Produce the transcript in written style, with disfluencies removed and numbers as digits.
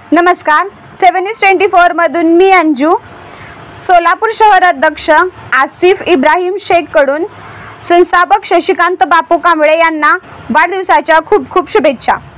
नमस्कार, 7/24 मधून मी अंजू. सोलापूर शहर अध्यक्ष आसिफ इब्राहिम शेख कडून संस्थापक शशिकांत बापू कांबळे यांना वाढदिवसाच्या खूप खूप शुभेच्छा.